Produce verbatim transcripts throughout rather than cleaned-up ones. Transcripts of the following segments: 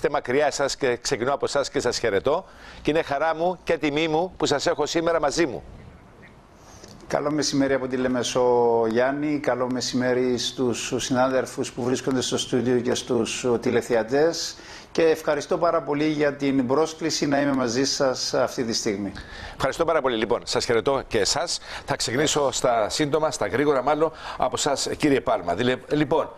είστε μακριά σας και ξεκινώ από εσάς και σας χαιρετώ. Και είναι χαρά μου και τιμή μου που σας έχω σήμερα μαζί μου. Καλό μεσημέρι από τη Λεμεσό, Γιάννη. Καλό μεσημέρι στους συνάδελφους που βρίσκονται στο στούντιο και στους τηλεθεατές. Και ευχαριστώ πάρα πολύ για την πρόσκληση να είμαι μαζί σας αυτή τη στιγμή. Ευχαριστώ πάρα πολύ. Λοιπόν, σας χαιρετώ και εσάς. Θα ξεκινήσω στα σύντομα, στα γρήγορα μάλλον, από εσάς, κύριε Πάλμα. Λοιπόν,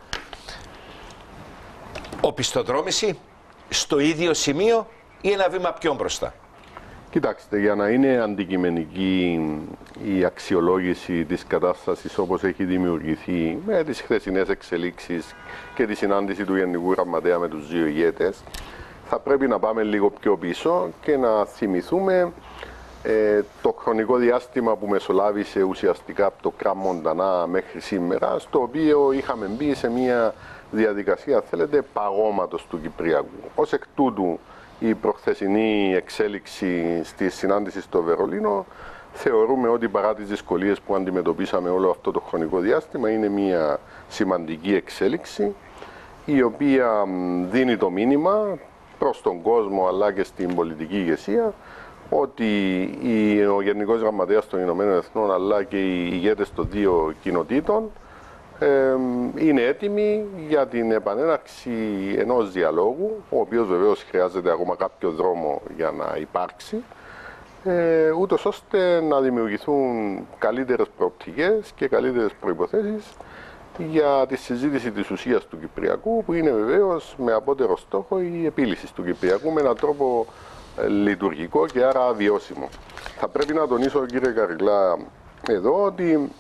οπισθοδρόμηση στο ίδιο σημείο ή ένα βήμα πιο μπροστά? Κοιτάξτε, για να είναι αντικειμενική η αξιολόγηση της κατάστασης όπως έχει δημιουργηθεί με τις χθεσινές εξελίξεις και τη συνάντηση του Γενικού Γραμματέα με τους δύο ηγέτες, θα πρέπει να πάμε λίγο πιο πίσω και να θυμηθούμε ε, το χρονικό διάστημα που μεσολάβησε ουσιαστικά από το Κραμ Μοντανά μέχρι σήμερα, στο οποίο είχαμε μπει σε μια διαδικασία, θέλετε, παγώματος του Κυπριακού. Ως εκ τούτου, η προχθεσινή εξέλιξη στη συνάντηση στο Βερολίνο θεωρούμε ότι παρά τις δυσκολίες που αντιμετωπίσαμε όλο αυτό το χρονικό διάστημα είναι μια σημαντική εξέλιξη η οποία δίνει το μήνυμα προς τον κόσμο αλλά και στην πολιτική ηγεσία ότι ο Γενικός Γραμματέας των Ηνωμένων Εθνών αλλά και οι ηγέτες των δύο κοινοτήτων Ε, είναι έτοιμοι για την επανέναρξη ενός διαλόγου, ο οποίος βεβαίως χρειάζεται ακόμα κάποιο δρόμο για να υπάρξει, ε, ούτως ώστε να δημιουργηθούν καλύτερες προοπτικές και καλύτερες προϋποθέσεις για τη συζήτηση της ουσίας του Κυπριακού, που είναι βεβαίως με απότερο στόχο η επίλυση του Κυπριακού με έναν τρόπο ε, λειτουργικό και άρα βιώσιμο. Θα πρέπει να τονίσω, κύριε Καριλά, εδώ ότι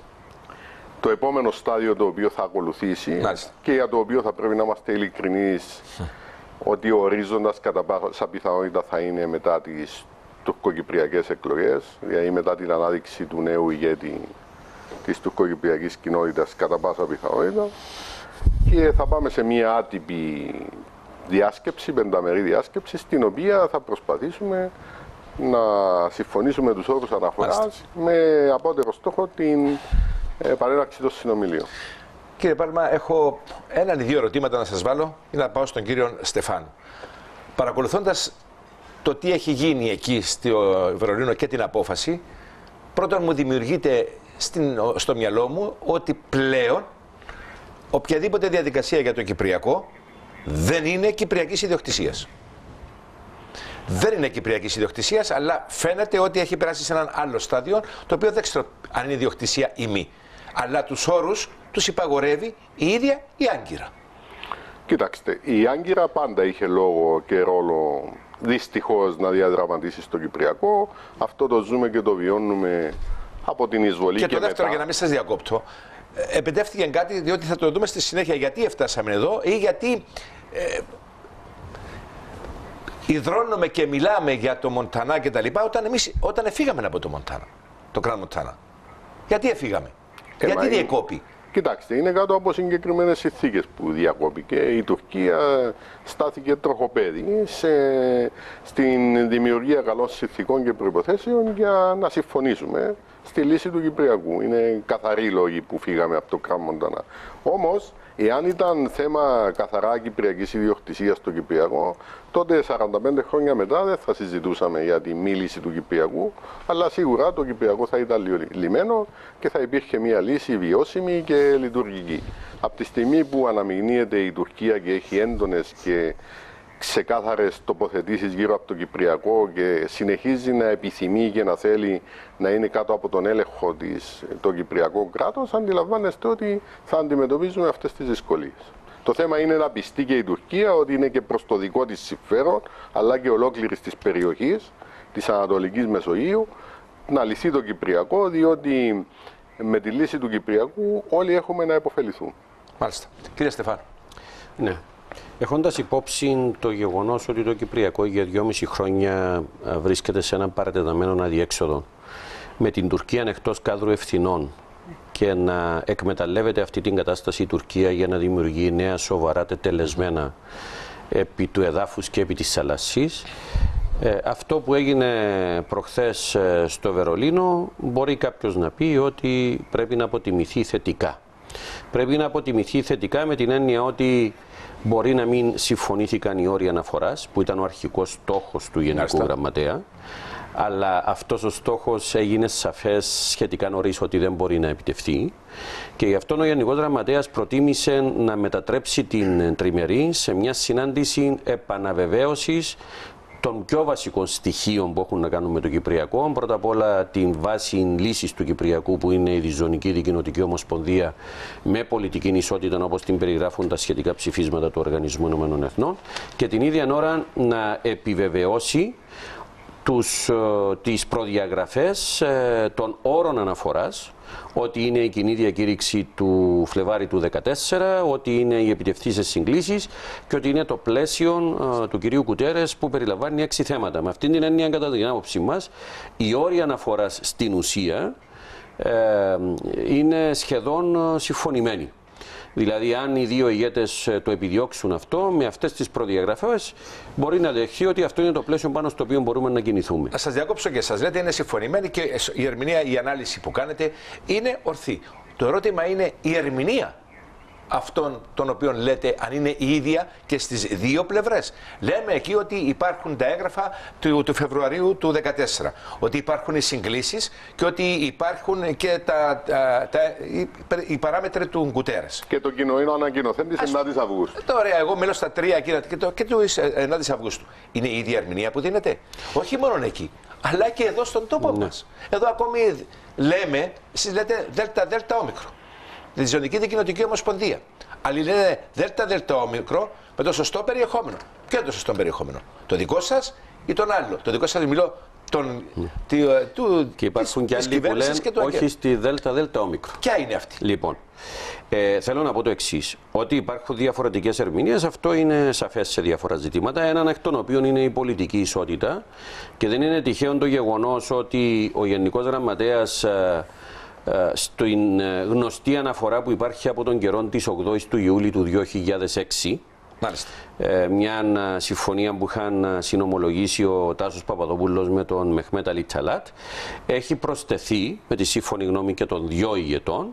το επόμενο στάδιο το οποίο θα ακολουθήσει Μάλιστα. και για το οποίο θα πρέπει να είμαστε ειλικρινείς ότι ο ορίζοντας κατά πάσα πιθανότητα θα είναι μετά τις τουρκοκυπριακές εκλογές, δηλαδή μετά την ανάδειξη του νέου ηγέτη της τουρκοκυπριακής κοινότητας κατά πάσα πιθανότητα, και θα πάμε σε μια άτυπη διάσκεψη, πενταμερή διάσκεψη, στην οποία θα προσπαθήσουμε να συμφωνήσουμε τους όρους αναφοράς Μάλιστα. με απότερο στόχο την επανέναρξη των συνομιλίων. Κύριε Πάλμα, έχω έναν ή δύο ερωτήματα να σας βάλω ή να πάω στον κύριο Στεφάνου. Παρακολουθώντας το τι έχει γίνει εκεί στο Βερολίνο και την απόφαση, πρώτον μου δημιουργείται στην, στο μυαλό μου ότι πλέον οποιαδήποτε διαδικασία για το Κυπριακό δεν είναι κυπριακής ιδιοκτησίας. Δεν είναι κυπριακής ιδιοκτησίας, αλλά φαίνεται ότι έχει περάσει σε έναν άλλο στάδιο, το οποίο δεν ξέρω αν είναι ιδιοκτησία ή μη. Αλλά τους όρους τους υπαγορεύει η ίδια η Άγκυρα. Κοιτάξτε, η Άγκυρα πάντα είχε λόγο και ρόλο δυστυχώς να διαδραματίσει στο Κυπριακό. Αυτό το ζούμε και το βιώνουμε από την εισβολή και, και το δεύτερο, μετά. Για να μην σας διακόπτω, επεντεύτηκε κάτι, διότι θα το δούμε στη συνέχεια γιατί έφτασαμε εδώ ή γιατί ε, υδρώνουμε και μιλάμε για το Μοντανά και τα λοιπά όταν εμείς όταν εφήγαμε από το Μοντανά, το Κραμ Μοντανά. Γιατί εφήγαμε, ε, γιατί διακόπη? Κοιτάξτε, είναι κάτω από συγκεκριμένες συνθήκες που διακόπηκε. Η Τουρκία στάθηκε τροχοπέδι σε, στην δημιουργία καλών συνθήκων και προϋποθέσεων για να συμφωνήσουμε στη λύση του Κυπριακού. Είναι καθαροί λόγοι που φύγαμε από το Κραμ Μοντανά. Όμως, εάν ήταν θέμα καθαρά κυπριακής ιδιοκτησίας στο Κυπριακό, τότε σαράντα πέντε χρόνια μετά δεν θα συζητούσαμε για τη μη λύση του Κυπριακού, αλλά σίγουρα το Κυπριακό θα ήταν λυμένο και θα υπήρχε μια λύση βιώσιμη και λειτουργική. Από τη στιγμή που αναμειγνύεται η Τουρκία και έχει έντονες και ξεκάθαρες τοποθετήσεις γύρω από το Κυπριακό και συνεχίζει να επιθυμεί και να θέλει να είναι κάτω από τον έλεγχο της το Κυπριακό κράτος, αντιλαμβάνεστε ότι θα αντιμετωπίζουμε αυτές τις δυσκολίες. Το θέμα είναι να πιστεί και η Τουρκία ότι είναι και προς το δικό της συμφέρον, αλλά και ολόκληρης της περιοχής της Ανατολικής Μεσογείου, να λυθεί το Κυπριακό, διότι με τη λύση του Κυπριακού όλοι έχουμε να υποφεληθούν. Μάλιστα. Κύριε Στεφάνου. Ναι. Έχοντας υπόψη το γεγονός ότι το Κυπριακό για δυόμιση χρόνια βρίσκεται σε έναν παρατεταμένο αδιέξοδο, με την Τουρκία εκτός κάδρου ευθυνών, και να εκμεταλλεύεται αυτή την κατάσταση η Τουρκία για να δημιουργεί νέα σοβαρά τετελεσμένα επί του εδάφους και επί της θαλασσής, ε, αυτό που έγινε προχθές στο Βερολίνο μπορεί κάποιος να πει ότι πρέπει να αποτιμηθεί θετικά. Πρέπει να αποτιμηθεί θετικά με την έννοια ότι Μπορεί να μην συμφωνήθηκαν οι όροι αναφοράς, που ήταν ο αρχικός στόχος του Γενικού Άστα. Γραμματέα, αλλά αυτός ο στόχος έγινε σαφές σχετικά νωρίς ότι δεν μπορεί να επιτευχθεί και γι' αυτό ο Γενικός Γραμματέας προτίμησε να μετατρέψει την τριμερή σε μια συνάντηση επαναβεβαίωσης των πιο βασικών στοιχείων που έχουν να κάνουν με το Κυπριακό. Πρώτα απ' όλα την βάση λύσης του Κυπριακού, που είναι η διζωνική δικοινοτική ομοσπονδία με πολιτική ισότητα, όπως την περιγράφουν τα σχετικά ψηφίσματα του Οργανισμού Ηνωμένων Εθνών, και την ίδια ώρα να επιβεβαιώσει τους, τις προδιαγραφές ε, των όρων αναφοράς, ότι είναι η κοινή διακήρυξη του Φλεβάρη του δύο χιλιάδες δεκατέσσερα, ότι είναι οι επιτευθύσεις συγκλήσεις και ότι είναι το πλαίσιο ε, του κυρίου Κουτέρες, που περιλαμβάνει έξι θέματα. Με αυτήν την έννοια, κατά την άποψή μας, οι όροι αναφοράς στην ουσία ε, είναι σχεδόν συμφωνημένοι. Δηλαδή, αν οι δύο ηγέτες το επιδιώξουν αυτό, με αυτές τις προδιαγραφές, μπορεί να δεχθεί ότι αυτό είναι το πλαίσιο πάνω στο οποίο μπορούμε να κινηθούμε. Να σας διακόψω και σας λέτε είναι συμφωνημένοι και η ερμηνεία, η ανάλυση που κάνετε είναι ορθή. Το ερώτημα είναι η ερμηνεία αυτών των οποίων λέτε αν είναι η ίδια και στις δύο πλευρές. Λέμε εκεί ότι υπάρχουν τα έγγραφα του, του Φεβρουαρίου του δύο χιλιάδες δεκατέσσερα, ότι υπάρχουν οι συγκλήσεις και ότι υπάρχουν και τα, τα, τα, οι, οι παράμετροι του Γκουτέρες. Και το κοινό είναι ο ανακοινωθέν της ενάτης Αυγούστου. Τώρα, εγώ μιλώ στα τρία και, και, το, και του ενάτης Αυγούστου. Είναι η ίδια ερμηνεία που δίνεται. Όχι μόνο εκεί, αλλά και εδώ στον τόπο ναι. μας. Εδώ ακόμη λέμε, εσείς λέτε δέλτα δέλτα όμικρο. Τη Διζωνική Δικοινοτική Ομοσπονδία. Άλλοι λένε δέλτα δέλτα όμικρο με το σωστό περιεχόμενο. Ποιο είναι το σωστό περιεχόμενο, το δικό σας ή τον άλλο? Το δικό σας μιλώ τον, mm. τη, του, και υπάρχουν της, και άλλοι που λένε όχι στη δέλτα δέλτα όμικρο. Ποια είναι αυτή? Λοιπόν, ε, θέλω να πω το εξής, ότι υπάρχουν διαφορετικές ερμηνείες, αυτό είναι σαφές σε διάφορα ζητήματα, έναν εκ των οποίων είναι η πολιτική ισότητα και δεν είναι τυχαίο το γεγονός ότι ο Γενικός Γραμματέας ε, στην γνωστή αναφορά που υπάρχει από τον καιρό της ογδόης του Ιούλη του δύο χιλιάδες έξι, Μάλιστα. μια συμφωνία που είχαν συνομολογήσει ο Τάσος Παπαδοπούλος με τον Μεχμέτ Αλί Τσαλάτ, έχει προσθεθεί με τη σύμφωνη γνώμη και των δυο ηγετών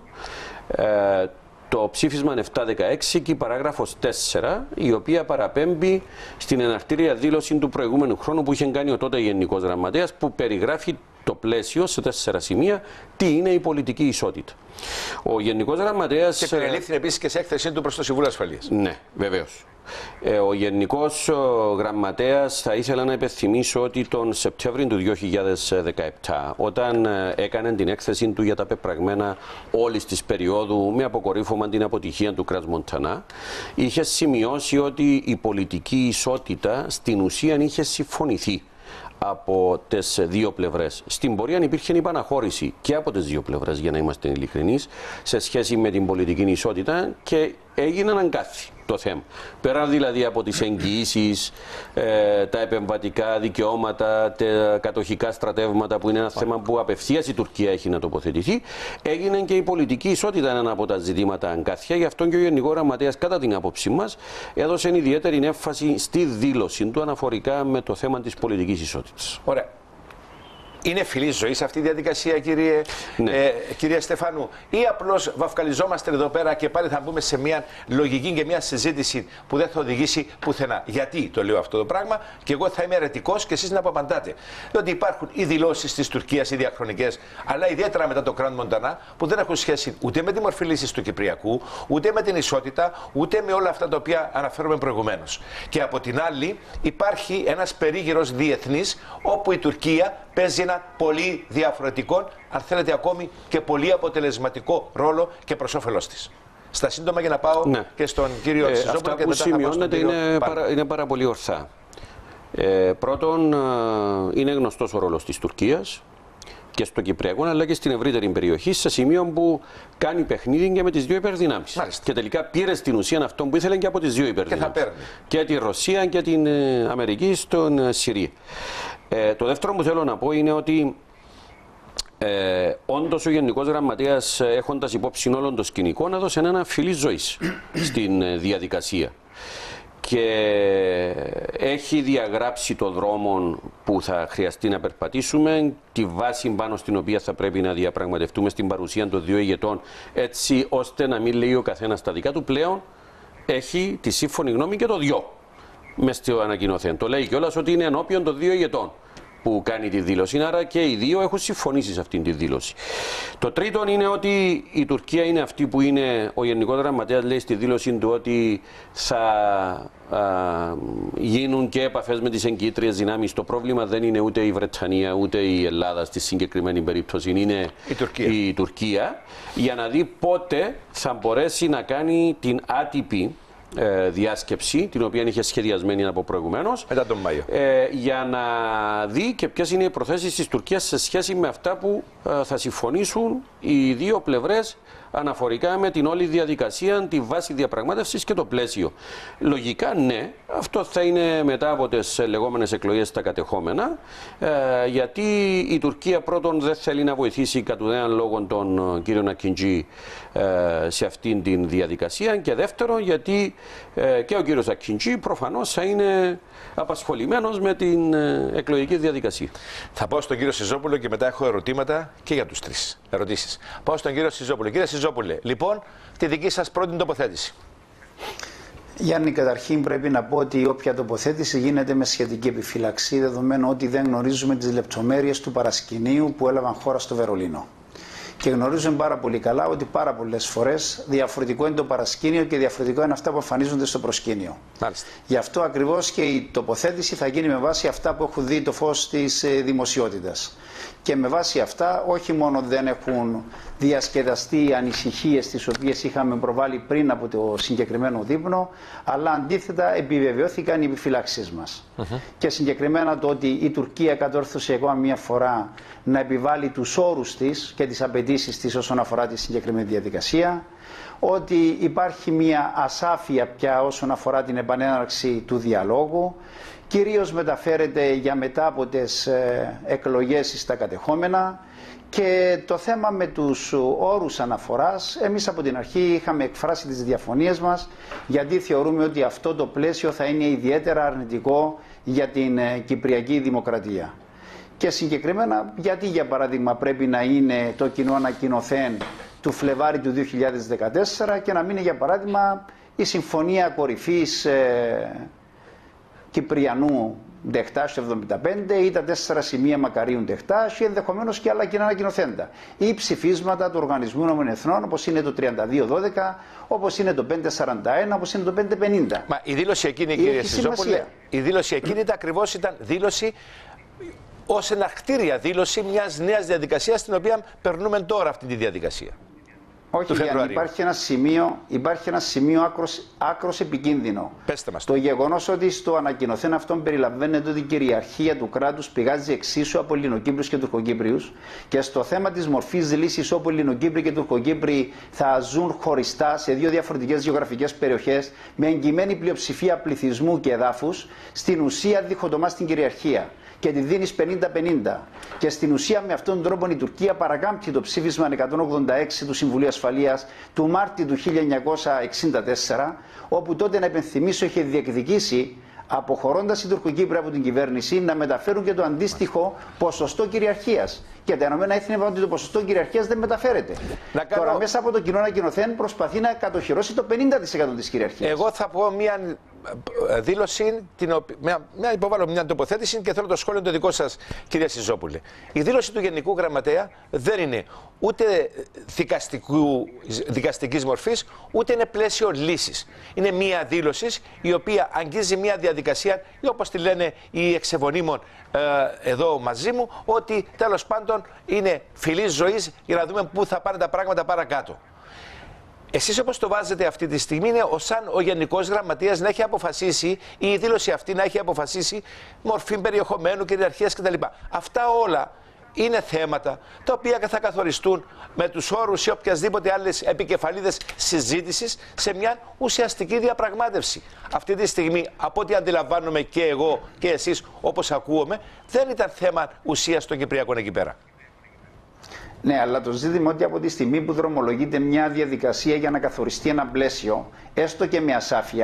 το ψήφισμα επτακόσια δεκαέξι και η παράγραφος τέσσερα, η οποία παραπέμπει στην εναρτήρια δήλωση του προηγούμενου χρόνου που είχε κάνει ο τότε Γενικός Γραμματέας, που περιγράφει το πλαίσιο σε τέσσερα σημεία τι είναι η πολιτική ισότητα. Ο Γενικός Γραμματέας. Και περιλήφθη επίσης και σε έκθεσή του προς το Συμβούλιο Ασφαλείας. Ναι, βεβαίως. Ε, ο Γενικός Γραμματέας, θα ήθελα να υπενθυμίσω ότι τον Σεπτέμβριο του δύο χιλιάδες δεκαεπτά, όταν έκανε την έκθεση του για τα πεπραγμένα όλης της περίοδου με αποκορύφωμα την αποτυχία του Κράτς Μοντανά, είχε σημειώσει ότι η πολιτική ισότητα στην ουσία είχε συμφωνηθεί από τις δύο πλευρές. Στην πορεία υπήρχε η παναχώρηση και από τις δύο πλευρές, για να είμαστε ειλικρινείς, σε σχέση με την πολιτική ισότητα και έγινε αγκάθι το θέμα. Πέρα δηλαδή από τις εγγυήσεις, ε, τα επεμβατικά δικαιώματα, τα κατοχικά στρατεύματα, που είναι ένα θέμα που απευθείας η Τουρκία έχει να τοποθετηθεί, έγινε και η πολιτική ισότητα ένα από τα ζητήματα αγκάθια. Γι' αυτό και ο Γενικός Γραμματέας, κατά την άποψή μας, έδωσε ιδιαίτερη έμφαση στη δήλωση του αναφορικά με το θέμα της πολιτικής ισότητας. Ωραία. Είναι φιλή ζωή αυτή η διαδικασία, κύριε, ναι. ε, κυρία Στεφάνου, ή απλώς βαφκαλιζόμαστε εδώ πέρα και πάλι θα μπούμε σε μια λογική και μια συζήτηση που δεν θα οδηγήσει πουθενά? Γιατί το λέω αυτό το πράγμα, και εγώ θα είμαι αιρετικός και εσείς να απαντάτε. Διότι υπάρχουν οι δηλώσεις της Τουρκίας, οι διαχρονικές, αλλά ιδιαίτερα μετά το Κράτος Μοντανά, που δεν έχουν σχέση ούτε με τη μορφή λύσης του Κυπριακού, ούτε με την ισότητα, ούτε με όλα αυτά τα οποία αναφέρουμε προηγουμένως. Και από την άλλη, υπάρχει ένας περίγυρος διεθνής, όπου η Τουρκία παίζει ένα πολύ διαφορετικό, αν θέλετε ακόμη και πολύ αποτελεσματικό ρόλο και προς όφελός της. Στα σύντομα, για να πάω ναι. και στον κύριο ε, Σιζόπουλο. Αυτά και που μετά σημειώνεται είναι, παρα, είναι πάρα πολύ ορθά. Ε, πρώτον, είναι γνωστός ο ρόλος της Τουρκίας και στο Κυπριακό, αλλά και στην ευρύτερη περιοχή, σε σημείο που κάνει παιχνίδι και με τις δύο υπερδυνάμεις. Μάλιστα. Και τελικά πήρε στην ουσία αυτό που ήθελε και από τις δύο υπερδυνάμεις. Και θα παίρνει. Και τη Ρωσία και την Αμερική στον Συρία. Ε, το δεύτερο που θέλω να πω είναι ότι ε, όντως ο Γενικός Γραμματέας, έχοντας υπόψη όλων των σκηνικών, έδωσε ένα φιλί ζωής στην διαδικασία. Και έχει διαγράψει το δρόμο που θα χρειαστεί να περπατήσουμε, τη βάση πάνω στην οποία θα πρέπει να διαπραγματευτούμε στην παρουσία των δύο ηγετών, έτσι ώστε να μην λέει ο καθένας τα δικά του. Πλέον έχει τη σύμφωνη γνώμη και το δυο μες στο ανακοινωθέν. Το λέει κιόλας ότι είναι ενώπιον των δύο ηγετών που κάνει τη δήλωση. Άρα και οι δύο έχουν συμφωνήσει σε αυτήν τη δήλωση. Το τρίτο είναι ότι η Τουρκία είναι αυτή που είναι, ο Γενικός Γραμματέας λέει στη δήλωση του ότι θα α, γίνουν και επαφές με τις εγκύτριες δυνάμεις. Το πρόβλημα δεν είναι ούτε η Βρετανία ούτε η Ελλάδα στη συγκεκριμένη περίπτωση, είναι η Τουρκία. η Τουρκία, για να δει πότε θα μπορέσει να κάνει την άτυπη Ε, διάσκεψη, την οποία είχε σχεδιασμένη από προηγουμένως, μετά τον Μάιο, ε, για να δει και ποιες είναι οι προθέσεις της Τουρκίας σε σχέση με αυτά που ε, θα συμφωνήσουν οι δύο πλευρές αναφορικά με την όλη διαδικασία, τη βάση διαπραγμάτευσης και το πλαίσιο. Λογικά ναι, αυτό θα είναι μετά από τις λεγόμενες εκλογές στα κατεχόμενα, ε, γιατί η Τουρκία πρώτον δεν θέλει να βοηθήσει κατ' ουδέαν λόγω τον κύριο Ακιντζή ε, σε αυτήν την διαδικασία, και δεύτερον γιατί ε, και ο κύριος Ακιντζή προφανώς θα είναι απασχολημένος με την ε, εκλογική διαδικασία. Θα πάω στον κύριο Σιζόπουλο και μετά έχω ερωτήματα και για τους τρεις ερωτήσεις. Πάω στον κύριο Σιζόπουλο. Κύριε Σιζόπουλε, λοιπόν, τη δική σας πρώτη τοποθέτηση. Γιάννη, καταρχήν πρέπει να πω ότι όποια τοποθέτηση γίνεται με σχετική επιφύλαξη, δεδομένου ότι δεν γνωρίζουμε τις λεπτομέρειες του παρασκηνίου που έλαβαν χώρα στο Βερολίνο. Και γνωρίζουμε πάρα πολύ καλά ότι πάρα πολλές φορές διαφορετικό είναι το παρασκήνιο και διαφορετικό είναι αυτά που εμφανίζονται στο προσκήνιο. Μάλιστα. Γι' αυτό ακριβώς και η τοποθέτηση θα γίνει με βάση αυτά που έχουν δει το φως της δημοσιότητας. Και με βάση αυτά όχι μόνο δεν έχουν διασκεδαστεί οι ανησυχίες τις οποίες είχαμε προβάλει πριν από το συγκεκριμένο δείπνο, αλλά αντίθετα επιβεβαιώθηκαν οι επιφυλάξεις μας. Uh-huh. Και συγκεκριμένα το ότι η Τουρκία κατόρθωσε ακόμα μία φορά να επιβάλλει τους όρους της και τις απαιτήσεις της όσον αφορά τη συγκεκριμένη διαδικασία, ότι υπάρχει μία ασάφεια πια όσον αφορά την επανέναρξη του διαλόγου, κυρίως μεταφέρεται για μετά από τις ε, εκλογές στα κατεχόμενα, και το θέμα με τους όρους αναφοράς, εμείς από την αρχή είχαμε εκφράσει τις διαφωνίες μας, γιατί θεωρούμε ότι αυτό το πλαίσιο θα είναι ιδιαίτερα αρνητικό για την ε, Κυπριακή Δημοκρατία. Και συγκεκριμένα γιατί για παράδειγμα πρέπει να είναι το κοινό ανακοινωθέν του Φλεβάρι του δύο χιλιάδες δεκατέσσερα και να μην είναι για παράδειγμα η συμφωνία κορυφής ε, Κυπριανού Ντεχτάς εβδομήντα πέντε ή τα τέσσερα σημεία Μακαρίου Ντεχτάς ή ενδεχομένως και άλλα κοινά ανακοινωθέντα. Ή ψηφίσματα του Οργανισμού Ηνωμένων Εθνών, όπως είναι το τριάντα δύο δώδεκα, όπως είναι το πεντακόσια σαράντα ένα, όπως είναι το πεντακόσια πενήντα. Μα η δήλωση εκείνη, κύριε Σιζόπουλε, η δήλωση εκείνη ήταν ακριβώς ήταν δήλωση ως εναρκτήρια δήλωση μιας νέας διαδικασίας, στην οποία περνούμε τώρα αυτή τη διαδικασία. Όχι, Γιάννη, υπάρχει ένα σημείο, υπάρχει ένα σημείο άκρος, άκρος επικίνδυνο. Πέστε μας. Το γεγονός ότι στο ανακοινωθέν αυτόν περιλαμβάνεται ότι η κυριαρχία του κράτους πηγάζει εξίσου από Ελληνοκύπριους και Τουρκοκύπριους, και στο θέμα της μορφής λύσης όπου Ελληνοκύπριοι και Τουρκοκύπριοι θα ζουν χωριστά σε δύο διαφορετικές γεωγραφικές περιοχές με εγγυημένη πλειοψηφία πληθυσμού και εδάφους, στην ουσία διχοτομά στην κυριαρχία και τη δίνεις πενήντα πενήντα. Και στην ουσία με αυτόν τον τρόπο η Τουρκία παρακάμπτει το ψήφισμα εκατόν ογδόντα έξι του Συμβουλίου Ασφαλείας του Μάρτη του χίλια εννιακόσια εξήντα τέσσερα, όπου τότε, να υπενθυμίσω, είχε διεκδικήσει, αποχωρώντας οι Τουρκοκύπροι από την κυβέρνηση, να μεταφέρουν και το αντίστοιχο ποσοστό κυριαρχίας. Και τα Ηνωμένα Έθνη είπαν ότι το ποσοστό κυριαρχίας δεν μεταφέρεται. Να κάνω... Τώρα μέσα από το κοινό ανακοινωθέν προσπαθεί να κατοχυρώσει το πενήντα τοις εκατό της κυριαρχίας. Εγώ θα πω μια δήλωση, την οποία, μια, μια υποβάλλω μια τοποθέτηση και θέλω το σχόλιο το δικό σας, κυρία Σιζόπουλε. Η δήλωση του Γενικού Γραμματέα δεν είναι ούτε δικαστικής μορφής, ούτε είναι πλαίσιο λύσης. Είναι μια δήλωση η οποία αγγίζει μια διαδικασία, ή όπως τη λένε οι εξεβονίμων ε, εδώ μαζί μου, ότι τέλος πάντων είναι φυλής ζωής για να δούμε πού θα πάνε τα πράγματα παρακάτω. Εσείς όπως το βάζετε αυτή τη στιγμή είναι ως σαν ο Γενικός Γραμματείας να έχει αποφασίσει, ή η δήλωση αυτή να έχει αποφασίσει μορφή περιεχομένου, κυριαρχίας κτλ. Αυτά όλα είναι θέματα τα οποία θα καθοριστούν με τους όρους ή οποιασδήποτε άλλες επικεφαλίδες συζήτησης σε μια ουσιαστική διαπραγμάτευση. Αυτή τη στιγμή, από ό,τι αντιλαμβάνομαι και εγώ και εσείς όπως ακούομαι, δεν ήταν θέμα ουσίας των Κυπριακών εκεί πέρα. Ναι, αλλά το ζήτημα ότι από τη στιγμή που δρομολογείται μια διαδικασία για να καθοριστεί ένα πλαίσιο, έστω και με ασάφεια,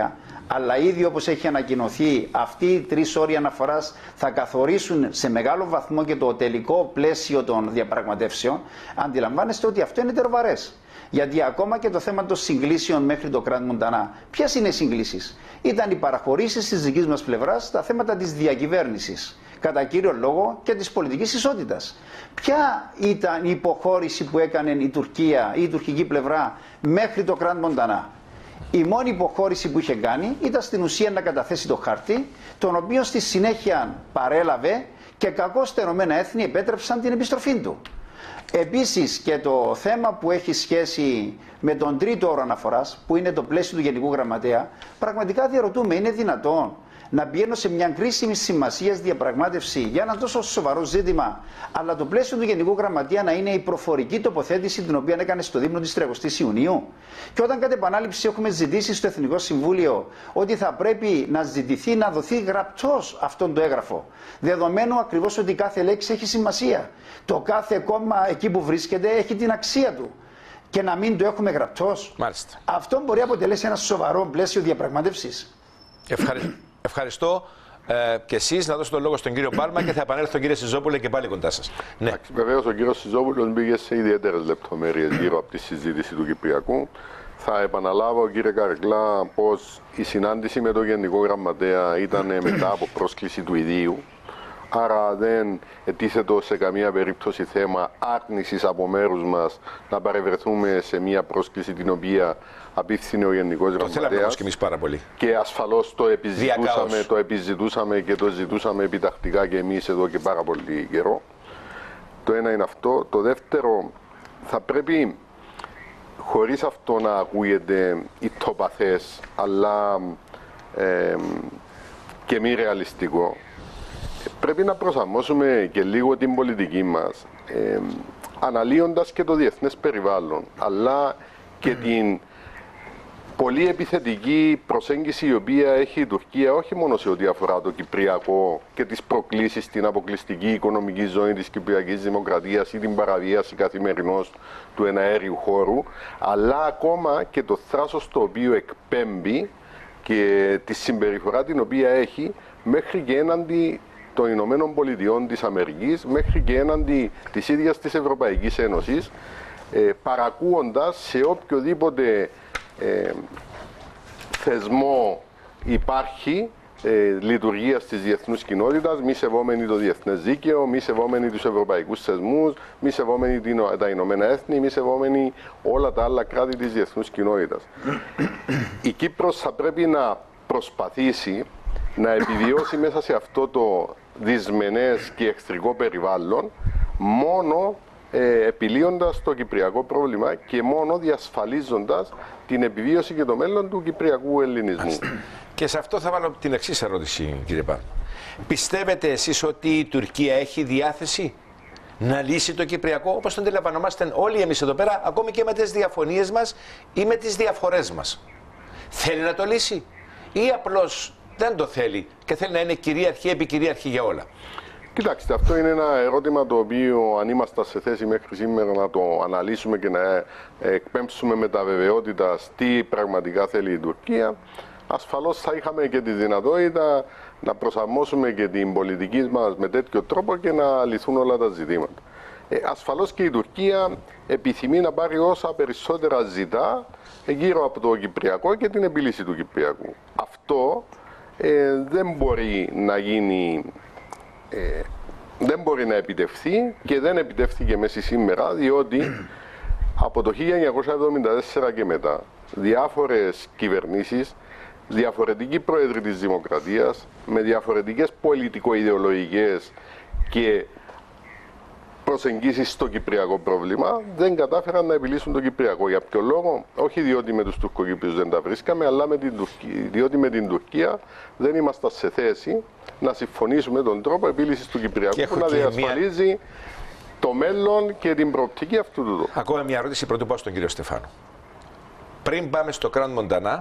Αλλά ήδη όπως έχει ανακοινωθεί, αυτοί οι τρεις όροι αναφοράς θα καθορίσουν σε μεγάλο βαθμό και το τελικό πλαίσιο των διαπραγματεύσεων. Αντιλαμβάνεστε ότι αυτό είναι τερβαρές. Γιατί ακόμα και το θέμα των συγκλήσεων μέχρι το Grand Montana, ποιες είναι οι συγκλήσεις? Ήταν οι παραχωρήσεις της δικής μας πλευράς στα θέματα της διακυβέρνησης, κατά κύριο λόγο και της πολιτικής ισότητας. Ποια ήταν η υποχώρηση που έκανε η Τουρκία ή η τουρκική πλευρά μέχρι το Grand Montana? Η μόνη υποχώρηση που είχε κάνει ήταν στην ουσία να καταθέσει το χάρτη, τον οποίο στη συνέχεια παρέλαβε και κακώς τα Ηνωμένα Έθνη επέτρεψαν την επιστροφή του. Επίσης και το θέμα που έχει σχέση με τον τρίτο όρο αναφοράς, που είναι το πλαίσιο του Γενικού Γραμματέα, πραγματικά διαρωτούμε, είναι δυνατόν να πηγαίνω σε μια κρίσιμη σημασία διαπραγμάτευση για ένα τόσο σοβαρό ζήτημα, αλλά το πλαίσιο του Γενικού Γραμματεία να είναι η προφορική τοποθέτηση την οποία έκανε στο δείμνο της τριακοστής Ιουνίου? Και όταν κατ' επανάληψη έχουμε ζητήσει στο Εθνικό Συμβούλιο ότι θα πρέπει να ζητηθεί να δοθεί γραπτός αυτόν το έγγραφο, δεδομένου ακριβώς ότι κάθε λέξη έχει σημασία, το κάθε κόμμα εκεί που βρίσκεται έχει την αξία του, και να μην το έχουμε γραπτός, Μάλιστα. αυτό μπορεί να αποτελέσει ένα σοβαρό πλαίσιο διαπραγμάτευσης? Ευχαριστώ. Ευχαριστώ ε, και εσείς. Να δώσω το λόγο στον κύριο Πάλμα και θα επανέλθω στον κύριο Σιζόπουλο και πάλι κοντά σας. Ναι. Βεβαίως ο κύριος Σιζόπουλος μπήκε σε ιδιαίτερες λεπτομέρειες γύρω από τη συζήτηση του Κυπριακού. Θα επαναλάβω, κύριε Καρεκλά, πως η συνάντηση με τον Γενικό Γραμματέα ήταν μετά από πρόσκληση του ιδίου. Άρα δεν ετίθετο σε καμία περίπτωση θέμα άρνησης από μέρους μας να παρευρεθούμε σε μια πρόσκληση την οποία απίφθινε ο Γενικός Γραμματέας. Το θέλαμε όμως και εμείς πάρα πολύ. Και ασφαλώς το επιζητούσαμε, το επιζητούσαμε και το ζητούσαμε επιτακτικά και εμείς εδώ και πάρα πολύ καιρό. Το ένα είναι αυτό. Το δεύτερο, θα πρέπει χωρίς αυτό να ακούγεται ηττοπαθές, αλλά ε, και μη ρεαλιστικό, πρέπει να προσαρμόσουμε και λίγο την πολιτική μας, ε, αναλύοντας και το διεθνές περιβάλλον, αλλά και την πολύ επιθετική προσέγγιση η οποία έχει η Τουρκία, όχι μόνο σε ό,τι αφορά το Κυπριακό και τις προκλήσεις στην αποκλειστική οικονομική ζώνη της Κυπριακής Δημοκρατίας ή την παραβίαση καθημερινώς του εναέριου χώρου, αλλά ακόμα και το θράσος το οποίο εκπέμπει και τη συμπεριφορά την οποία έχει μέχρι και έναντι των Ηνωμένων Πολιτειών της Αμερικής, μέχρι και έναντι της ίδιας της Ευρωπαϊκής Ένωσης, ε, παρακούοντας σε οποιοδήποτε ε, θεσμό υπάρχει ε, λειτουργίας της διεθνούς κοινότητας, μη σεβόμενοι το διεθνές δίκαιο, μη σεβόμενοι τους ευρωπαϊκούς θεσμούς, μη σεβόμενοι τα Ηνωμένα Έθνη, μη σεβόμενοι όλα τα άλλα κράτη της διεθνούς κοινότητας. Η Κύπρος θα πρέπει να προσπαθήσει να επιβιώσει μέσα σε αυτό το δυσμενές και εχθρικό περιβάλλον, μόνο ε, επιλύοντας το κυπριακό πρόβλημα και μόνο διασφαλίζοντας την επιβίωση και το μέλλον του κυπριακού ελληνισμού. Και σε αυτό θα βάλω την εξής ερώτηση, κύριε Πάλμα. Πιστεύετε εσείς ότι η Τουρκία έχει διάθεση να λύσει το Κυπριακό, όπως τον αντιλαμβανόμαστε όλοι εμείς εδώ πέρα, ακόμη και με τις διαφωνίες μας ή με τις διαφορές μας? Θέλει να το λύσει ή απλώς δεν το θέλει και θέλει να είναι κυρίαρχη, επικυρίαρχη για όλα? Κοιτάξτε, αυτό είναι ένα ερώτημα το οποίο, αν είμαστε σε θέση μέχρι σήμερα να το αναλύσουμε και να εκπέμψουμε με τα βεβαιότητα τι πραγματικά θέλει η Τουρκία, ασφαλώς θα είχαμε και τη δυνατότητα να προσαρμόσουμε και την πολιτική μας με τέτοιο τρόπο και να λυθούν όλα τα ζητήματα. Ε, ασφαλώς και η Τουρκία επιθυμεί να πάρει όσα περισσότερα ζητά γύρω από το Κυπριακό και την επίλυση του Κυπριακού. Αυτό ε, δεν μπορεί να γίνει, ε, δεν μπορεί να επιτευχθεί και δεν επιτεύχθηκε μέσα σήμερα, διότι από το χίλια εννιακόσια εβδομήντα τέσσερα και μετά διάφορες κυβερνήσεις, διαφορετικοί πρόεδροι της Δημοκρατίας, με διαφορετικές πολιτικο-ιδεολογικές και προσεγγίσεις στο κυπριακό πρόβλημα, δεν κατάφεραν να επιλύσουν το Κυπριακό. Για ποιο λόγο? Όχι διότι με τους Τουρκοκύπριους δεν τα βρίσκαμε, αλλά με την Τουρκία, διότι με την Τουρκία δεν ήμασταν σε θέση να συμφωνήσουμε τον τρόπο επίλυσης του Κυπριακού που να διασφαλίζει μια... το μέλλον και την προοπτική αυτού του τόπου. Ακόμα μια ερώτηση πρωτού πάω στον κύριο Στεφάνου. Πριν πάμε στο Grand Montana,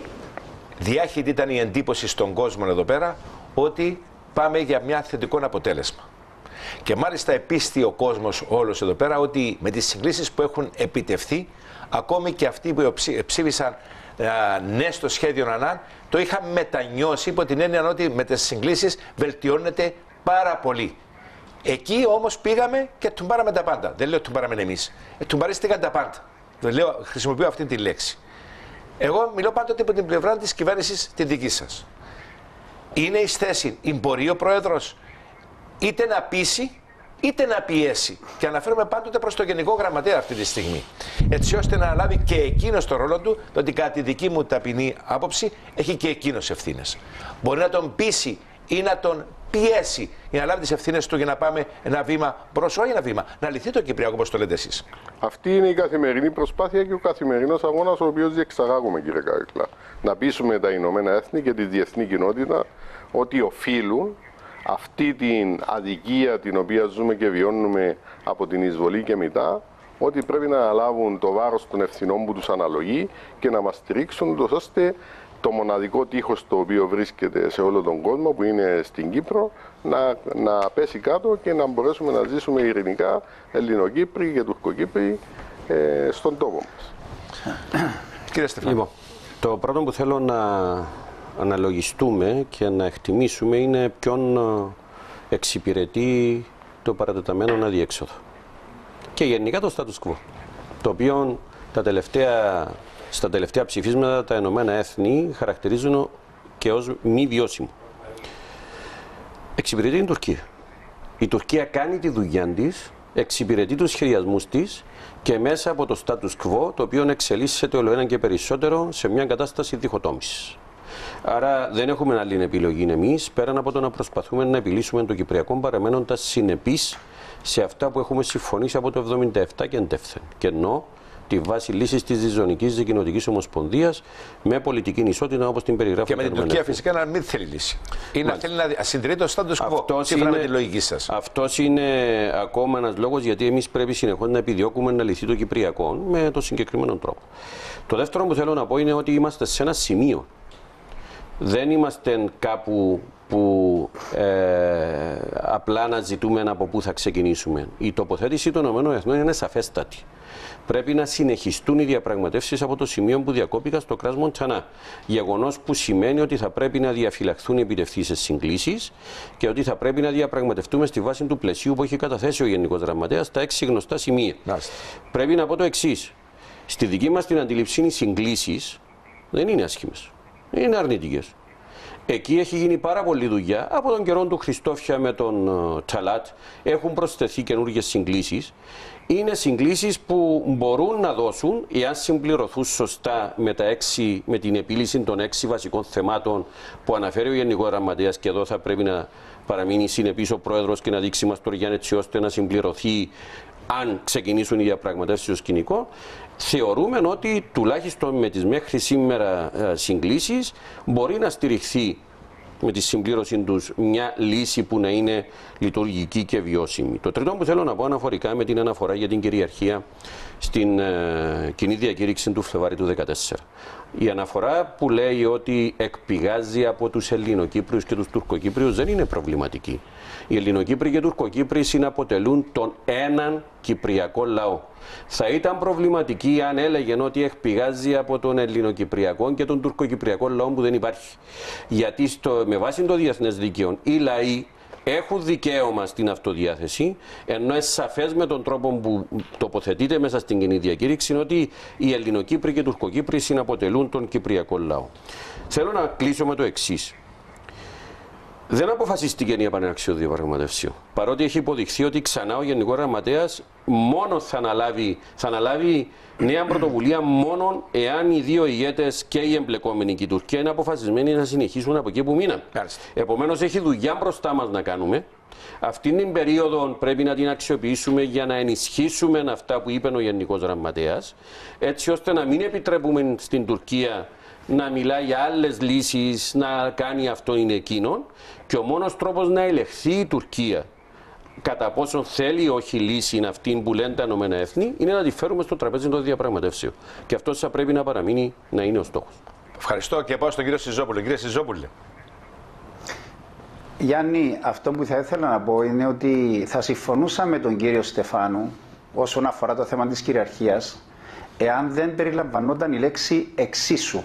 διάχυτη ήταν η εντύπωση στον κόσμο εδώ πέρα ότι πάμε για μια θετικό αποτέλεσμα. Και μάλιστα επίστη ο κόσμος όλος εδώ πέρα ότι με τις συγκλήσεις που έχουν επιτευχθεί, ακόμη και αυτοί που ψήφισαν ναι στο σχέδιο ΑΝΑΝ, το είχα μετανιώσει υπό την έννοια ότι με τις συγκλήσεις βελτιώνεται πάρα πολύ. Εκεί όμως πήγαμε και του πάραμε τα πάντα. Δεν λέω του πάραμε εμείς. Ε, του παρίστηκαν τα πάντα. Δεν λέω, χρησιμοποιώ αυτή τη λέξη. Εγώ μιλώ πάντοτε από την πλευρά της κυβέρνησης τη δική σας. Είναι εις θέση, μπορεί ο Πρόεδρος είτε να πείσει είτε να πιέσει. Και αναφέρομαι πάντοτε προς το Γενικό Γραμματέα αυτή τη στιγμή. Έτσι ώστε να αναλάβει και εκείνος το ρόλο του, ότι κατά τη δική μου ταπεινή άποψη έχει και εκείνος ευθύνες. Μπορεί να τον πείσει ή να τον πιέσει για να λάβει τις ευθύνες του για να πάμε ένα βήμα μπρος, όχι ένα βήμα, να λυθεί το Κυπριακό, όπως το λέτε εσείς. Αυτή είναι η καθημερινή προσπάθεια και ο καθημερινός αγώνας ο οποίος διεξαγάγουμε, κύριε Καρίκλα. Να πείσουμε τα Ηνωμένα Έθνη και τη διεθνή κοινότητα ότι οφείλουν αυτή την αδικία την οποία ζούμε και βιώνουμε από την εισβολή και μετά, ότι πρέπει να αναλάβουν το βάρος των ευθυνών που τους αναλογεί και να μας στηρίξουν, ώστε το μοναδικό τείχος το οποίο βρίσκεται σε όλο τον κόσμο, που είναι στην Κύπρο, να, να πέσει κάτω και να μπορέσουμε να ζήσουμε ειρηνικά Ελληνοκύπροι και Τουρκοκύπροι ε, στον τόπο μας. Κύριε Στεφάνου. Λοιπόν, το πρώτο που θέλω να αναλογιστούμε και να εκτιμήσουμε είναι ποιον εξυπηρετεί το παρατεταμένο αδιέξοδο. Και γενικά το status quo, το οποίο τα τελευταία, στα τελευταία ψηφίσματα τα Ηνωμένα Έθνη χαρακτηρίζουν και ως μη βιώσιμο. Εξυπηρετεί την Τουρκία. Η Τουρκία κάνει τη δουλειά της, εξυπηρετεί τους σχεδιασμούς της και μέσα από το status quo, το οποίο εξελίσσεται όλο ένα και περισσότερο σε μια κατάσταση διχοτόμησης. Άρα δεν έχουμε άλλη επιλογή εμείς, πέραν από το να προσπαθούμε να επιλύσουμε το Κυπριακό, παραμένοντας συνεπείς σε αυτά που έχουμε συμφωνήσει από το χίλια εννιακόσια εβδομήντα επτά και εντεύθεν. Και εννοώ τη βάση λύσης της διζωνικής δικοινοτικής ομοσπονδίας με πολιτική ισότητα όπως την περιγράφουμε. Και με την Τουρκία φυσικά να μην θέλει λύση. Ή να θέλει να συντηρεί το status quo, σύμφωνα με τη λογική σας. Αυτός είναι ακόμα ένας λόγος γιατί εμείς πρέπει συνεχώς να επιδιώκουμε να λυθεί το Κυπριακό με τον συγκεκριμένο τρόπο. Το δεύτερο που θέλω να πω είναι ότι είμαστε σε ένα σημείο. Δεν είμαστε κάπου που ε, απλά να ζητούμε από πού θα ξεκινήσουμε. Η τοποθέτηση των ΗΠΑ είναι σαφέστατη. Πρέπει να συνεχιστούν οι διαπραγματεύσεις από το σημείο που διακόπηκαν στο κράτος Μοντανά. Γεγονός που σημαίνει ότι θα πρέπει να διαφυλαχθούν οι επιτευθύσεις συγκλήσεις και ότι θα πρέπει να διαπραγματευτούμε στη βάση του πλαισίου που έχει καταθέσει ο Γενικός Γραμματέας στα έξι γνωστά σημεία. Άστε. Πρέπει να πω το εξής. Στη δική μας την αντίληψη, οι συγκλήσεις δεν είναι άσχημες. Είναι αρνητικές. Εκεί έχει γίνει πάρα πολλή δουλειά. Από τον καιρό του Χριστόφια με τον uh, Τσαλάτ έχουν προσθεθεί καινούργιες συγκλήσεις. Είναι συγκλήσεις που μπορούν να δώσουν, εάν συμπληρωθούν σωστά με, τα έξι, με την επίλυση των έξι βασικών θεμάτων που αναφέρει ο Γενικός Γραμματέας, και εδώ θα πρέπει να παραμείνει συνεπής ο Πρόεδρος και να δείξει μας το Γιάννη έτσι ώστε να συμπληρωθεί αν ξεκινήσουν οι διαπραγματεύσεις στο σκηνικό. Θεωρούμε ότι τουλάχιστον με τις μέχρι σήμερα συγκλήσεις μπορεί να στηριχθεί με τη συμπλήρωση τους μια λύση που να είναι λειτουργική και βιώσιμη. Το τρίτο που θέλω να πω αναφορικά με την αναφορά για την κυριαρχία στην ε, κοινή διακήρυξη του Φλεβάρι του δύο χιλιάδες δεκατέσσερα. Η αναφορά που λέει ότι εκπηγάζει από τους Ελληνοκύπριους και τους Τουρκοκύπριους δεν είναι προβληματική. Οι Ελληνοκύπριοι και οι Τουρκοκύπριοι συναποτελούν τον έναν Κυπριακό λαό. Θα ήταν προβληματική αν έλεγε ότι εκπηγάζει από τον Ελληνοκυπριακό και τον Τουρκοκυπριακό λαό που δεν υπάρχει. Γιατί στο, με βάση το διεθνές δίκαιο οι λαοί έχουν δικαίωμα στην αυτοδιάθεση, ενώ είναι σαφές με τον τρόπο που τοποθετείται μέσα στην κοινή διακήρυξη ότι οι Ελληνοκύπριοι και οι Τουρκοκύπριοι συναποτελούν τον Κυπριακό λαό. Θέλω να κλείσω με το εξής. Δεν αποφασίστηκε η επανέναρξη των διαπραγματεύσεων. Παρότι έχει υποδειχθεί ότι ξανά ο Γενικός Γραμματέας μόνο θα αναλάβει, θα αναλάβει νέα πρωτοβουλία μόνο εάν οι δύο ηγέτες και οι εμπλεκόμενοι και η Τουρκία είναι αποφασισμένοι να συνεχίσουν από εκεί που μείναν. Επομένως, έχει δουλειά μπροστά μας να κάνουμε. Αυτήν την περίοδο πρέπει να την αξιοποιήσουμε για να ενισχύσουμε αυτά που είπε ο Γενικός Γραμματέας, έτσι ώστε να μην επιτρέπουμε στην Τουρκία να μιλάει για άλλες λύσεις, να κάνει αυτό είναι εκείνο, και ο μόνος τρόπος να ελεγχθεί η Τουρκία κατά πόσο θέλει ή όχι λύση είναι αυτή που λένε τα Ηνωμένα Έθνη, είναι να τη φέρουμε στο τραπέζι των διαπραγματεύσεων. Και αυτό θα πρέπει να παραμείνει να είναι ο στόχος. Ευχαριστώ και πάω στον κύριο Συζόπουλο. Κύριε Συζόπουλε. Γιάννη, αυτό που θα ήθελα να πω είναι ότι θα συμφωνούσα με τον κύριο Στεφάνου όσον αφορά το θέμα της κυριαρχίας, εάν δεν περιλαμβανόταν η λέξη εξίσου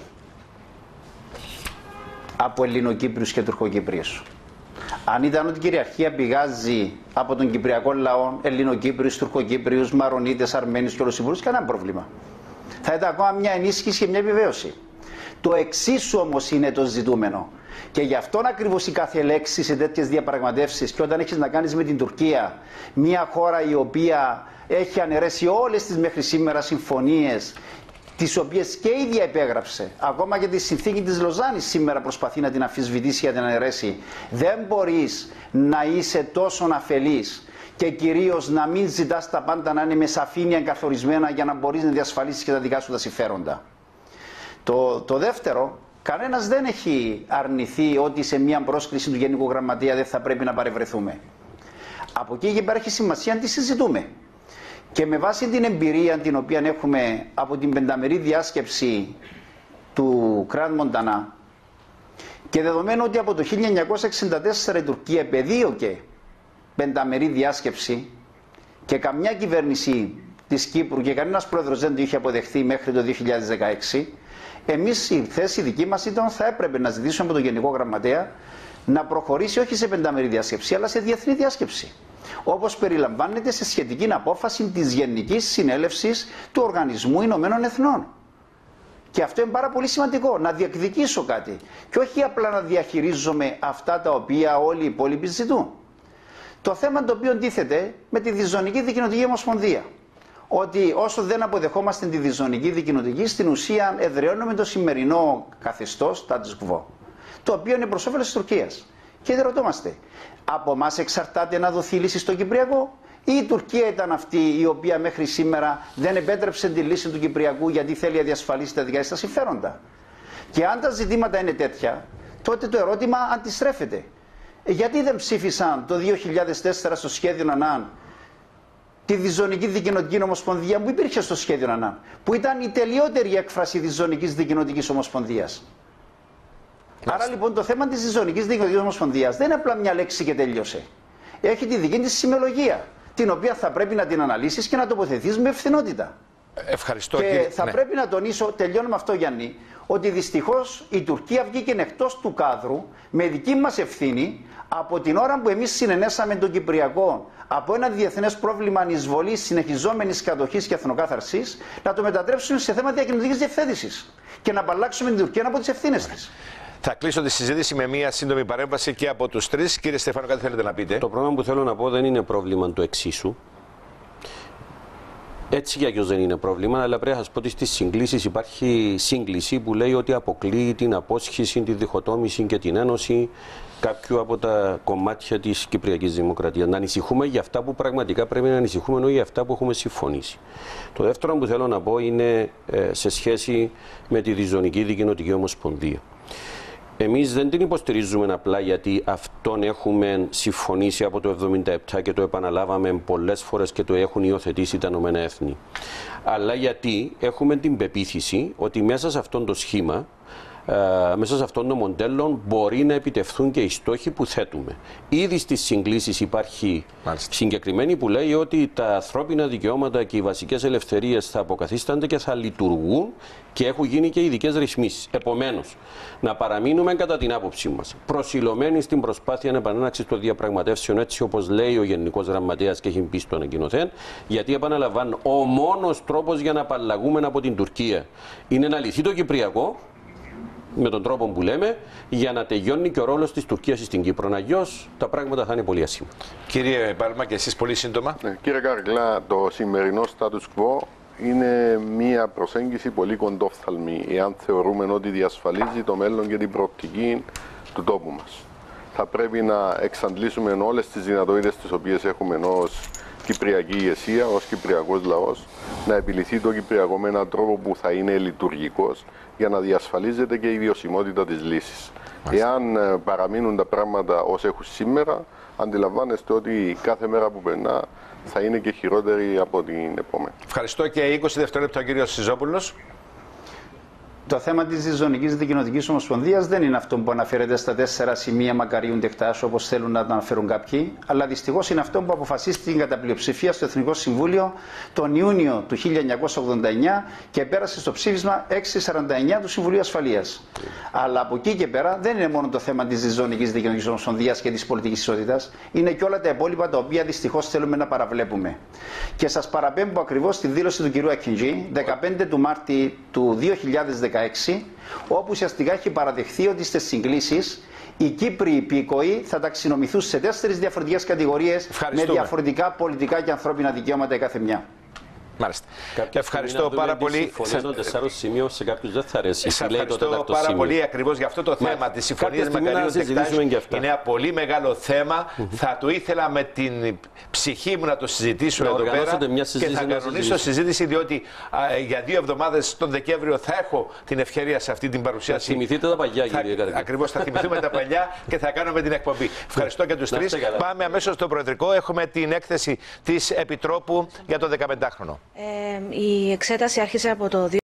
από Ελληνοκύπριους και Τουρκοκύπριους. Αν ήταν ότι η κυριαρχία πηγάζει από τον Κυπριακό λαό, Ελληνοκύπριους, Τουρκοκύπριους, Μαρονίτες, Αρμένιους και όλους τους υπόλοιπους, κανένα πρόβλημα. Θα ήταν ακόμα μια ενίσχυση και μια επιβεβαίωση. Το εξίσου όμως είναι το ζητούμενο. Και γι' αυτόν ακριβώς η κάθε λέξη σε τέτοιες διαπραγματεύσεις, και όταν έχεις να κάνεις με την Τουρκία, μια χώρα η οποία έχει αναιρέσει όλες τις μέχρι σήμερα συμφωνίες, τις οποίες και η ίδια επέγραψε, ακόμα και τη συνθήκη της Λοζάνης σήμερα προσπαθεί να την αμφισβητήσει για την αναιρέσει, δεν μπορείς να είσαι τόσο αφελής και κυρίως να μην ζητάς τα πάντα να είναι με σαφήνεια καθορισμένα για να μπορείς να διασφαλίσεις και τα δικά σου τα συμφέροντα. Το, το δεύτερο, κανένας δεν έχει αρνηθεί ότι σε μια πρόσκληση του Γενικού Γραμματεία δεν θα πρέπει να παρευρεθούμε. Από εκεί και πέρα έχει σημασία να τη συζητούμε. Και με βάση την εμπειρία την οποία έχουμε από την πενταμερή διάσκεψη του Κραν Μοντανά και δεδομένου ότι από το χίλια εννιακόσια εξήντα τέσσερα η Τουρκία επεδίωκε πενταμερή διάσκεψη και καμιά κυβέρνηση της Κύπρου και κανένας πρόεδρος δεν το είχε αποδεχθεί μέχρι το δύο χιλιάδες δεκαέξι, εμείς η θέση δική μας ήταν θα έπρεπε να ζητήσουμε από τον Γενικό Γραμματέα να προχωρήσει όχι σε πενταμερή διάσκεψη αλλά σε διεθνή διάσκεψη, όπως περιλαμβάνεται σε σχετική απόφαση της Γενικής Συνέλευσης του Οργανισμού Ηνωμένων Εθνών. Και αυτό είναι πάρα πολύ σημαντικό, να διεκδικήσω κάτι και όχι απλά να διαχειρίζομαι αυτά τα οποία όλοι οι υπόλοιποι ζητούν. Το θέμα το οποίο τίθεται με τη Διζωνική Δικοινοτική Ομοσπονδία, ότι όσο δεν αποδεχόμαστε τη Διζωνική Δικοινοτική, στην ουσία εδραιώνουμε το σημερινό καθεστώς, status quo, το οποίο είναι προς όφελος της Τουρκίας. Και ρωτόμαστε, από εμάς εξαρτάται να δοθεί λύση στο Κυπριακό, ή η Τουρκία ήταν αυτή η οποία μέχρι σήμερα δεν επέτρεψε τη λύση του Κυπριακού γιατί θέλει να διασφαλίσει τα δικά της τα συμφέροντα. Και αν τα ζητήματα είναι τέτοια, τότε το ερώτημα αντιστρέφεται. Γιατί δεν ψήφισαν το δύο χιλιάδες τέσσερα στο σχέδιο Ανάν τη Διζωνική Δικοινοτική Ομοσπονδία που υπήρχε στο σχέδιο Ανάν, που ήταν η τελειότερη έκφραση της Διζωνικής Δικοινοτικής Ομοσπονδίας. Άρα λοιπόν το θέμα της Διζωνικής Δικοινοτικής Ομοσπονδίας δεν είναι απλά μια λέξη και τέλειωσε. Έχει τη δική της σημειολογία, την οποία θα πρέπει να την αναλύσεις και να τοποθετήσεις με ευθυνότητα. Ευχαριστώ. Και κύριε... θα ναι. πρέπει να τονίσω, τελειώνω με αυτό Γιάννη, ότι δυστυχώς η Τουρκία βγήκε εκτός του κάδρου με δική μας ευθύνη από την ώρα που εμείς συνενέσαμε τον Κυπριακό από ένα διεθνές πρόβλημα εισβολής, συνεχιζόμενης κατοχής και εθνοκάθαρσης, να το μετατρέψουμε σε θέμα διακοινωτικής διευθέτησης και να απαλλάξουμε την Τουρκία από τις ευθύνες της. Θα κλείσω τη συζήτηση με μία σύντομη παρέμβαση και από τους τρεις. Κύριε Στεφάνο, κάτι θέλετε να πείτε? Το πρόβλημα που θέλω να πω δεν είναι πρόβλημα του εξίσου. Έτσι κι αλλιώς δεν είναι πρόβλημα, αλλά πρέπει να σας πω ότι στις συγκλήσεις υπάρχει σύγκληση που λέει ότι αποκλείει την απόσχηση, τη διχοτόμηση και την ένωση κάποιου από τα κομμάτια της Κυπριακής Δημοκρατίας. Να ανησυχούμε για αυτά που πραγματικά πρέπει να ανησυχούμε, ενώ για αυτά που έχουμε συμφωνήσει. Το δεύτερο που θέλω να πω είναι ε, σε σχέση με τη Διζωνική Δικοινοτική Ομοσπονδία. Εμείς δεν την υποστηρίζουμε απλά γιατί αυτόν έχουμε συμφωνήσει από το χίλια εννιακόσια εβδομήντα επτά και το επαναλάβαμε πολλές φορές και το έχουν υιοθετήσει τα Ηνωμένα Έθνη. Αλλά γιατί έχουμε την πεποίθηση ότι μέσα σε αυτόν το σχήμα, Uh, μέσα σε αυτόν τον μοντέλο μπορεί να επιτευχθούν και οι στόχοι που θέτουμε. Ήδη στις συγκλήσεις υπάρχει Μάλιστα. συγκεκριμένη που λέει ότι τα ανθρώπινα δικαιώματα και οι βασικές ελευθερίες θα αποκαθίστανται και θα λειτουργούν και έχουν γίνει και ειδικές ρυθμίσεις. Επομένως, να παραμείνουμε κατά την άποψή μας προσιλωμένοι στην προσπάθεια επανέναξης των διαπραγματεύσεων, έτσι όπως λέει ο Γενικός Γραμματέας και έχει πει στο ανακοινωθέν, γιατί επαναλαμβάνω, ο μόνος τρόπος για να απαλλαγούμε από την Τουρκία είναι να λυθεί το Κυπριακό, με τον τρόπο που λέμε, για να τελειώνει και ο ρόλος της Τουρκίας στην Κύπρο. Αλλιώς τα πράγματα θα είναι πολύ άσχημα. Κύριε Πάλμα, και εσείς πολύ σύντομα. Ναι, κύριε Καρκλά, το σημερινό status quo είναι μια προσέγγιση πολύ κοντόφθαλμη, εάν θεωρούμε ότι διασφαλίζει το μέλλον και την προοπτική του τόπου μας. Θα πρέπει να εξαντλήσουμε όλες τις δυνατότητες τις οποίες έχουμε ως Κυπριακή ηγεσία, ως Κυπριακός λαός, να επιληθεί το Κυπριακό με έναν τρόπο που θα είναι λειτουργικός για να διασφαλίζεται και η βιωσιμότητα της λύσης. Μάλιστα. Εάν παραμείνουν τα πράγματα ως έχουν σήμερα, αντιλαμβάνεστε ότι κάθε μέρα που περνά θα είναι και χειρότερη από την επόμενη. Ευχαριστώ και είκοσι δευτερόλεπτα ο κύριος Σιζόπουλος. Το θέμα της Διζωνικής Δικοινοτικής Ομοσπονδίας δεν είναι αυτό που αναφέρεται στα τέσσερα σημεία μακαριούν τεκτάς, όπως θέλουν να το αναφέρουν κάποιοι, αλλά δυστυχώς είναι αυτό που αποφασίστηκε κατά πλειοψηφία στο Εθνικό Συμβούλιο τον Ιούνιο του χίλια εννιακόσια ογδόντα εννιά και πέρασε στο ψήφισμα έξι σαράντα εννιά του Συμβουλίου Ασφαλείας. Αλλά από εκεί και πέρα δεν είναι μόνο το θέμα της Διζωνικής Δικοινοτικής Ομοσπονδίας και της πολιτικής ισότητας, είναι και όλα τα υπόλοιπα τα οποία δυστυχώς θέλουμε να παραβλέπουμε. Και σας παραπέμπω ακριβώς στη δήλωση του κ. Ακιντζή, δεκαπέντε του Μάρτη του δύο χιλιάδες δεκαέξι, όπου ουσιαστικά έχει παραδεχθεί ότι στις συγκλήσεις οι Κύπροι υπήκοοι θα ταξινομηθούν σε τέσσερις διαφορετικές κατηγορίες με διαφορετικά πολιτικά και ανθρώπινα δικαιώματα η κάθε μια. Μάλιστα. Ευχαριστώ πάρα πολύ. Σε κάποιους δεν θα αρέσει. Σας ευχαριστώ πάρα πολύ ακριβώς για αυτό το θέμα της συμφωνίας μακαριών τεκτάς. Είναι ένα πολύ μεγάλο θέμα. Θα το ήθελα με την ψυχή μου να το συζητήσω εδώ πέρα και θα κανονίσω συζήτηση, διότι για δύο εβδομάδες τον Δεκέμβριο θα έχω την ευκαιρία σε αυτή την παρουσίαση. Θα θυμηθείτε τα παλιά, κύριε Καρδί. Ακριβώς, θα θυμηθούμε τα παλιά και θα κάνουμε την εκπομπή. Ευχαριστώ και τους τρεις. Πάμε αμέσως στο Προεδρικό. Έχουμε την έκθεση της Επιτρόπου για το δεκαπεντάχρονο. Ε, η εξέταση άρχισε από το